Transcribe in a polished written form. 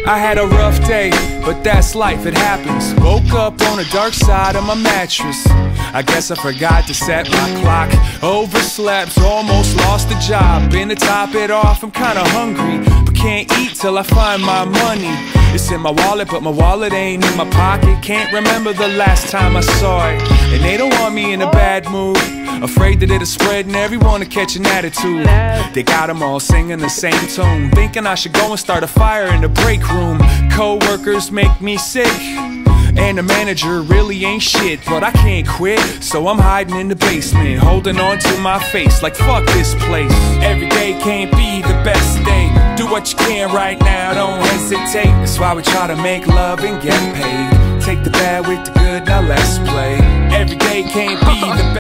I had a rough day, but that's life, it happens. Woke up on the dark side of my mattress. I guess I forgot to set my clock. Overslept, almost lost the job. And to top it off, I'm kinda hungry, but can't eat till I find my money. It's in my wallet, but my wallet ain't in my pocket. Can't remember the last time I saw it. And they don't want me in a bad mood, afraid that it'll spread and everyone will catch an attitude. They got them all singing the same tune, thinking I should go and start a fire in the break room. Co-workers make me sick, and the manager really ain't shit. But I can't quit, so I'm hiding in the basement, holding on to my face like fuck this place. Every day can't be the best day. Do what you can right now, don't hesitate. That's why we try to make love and get paid. Take the bad with the good, now let's play. Every day can't be the best.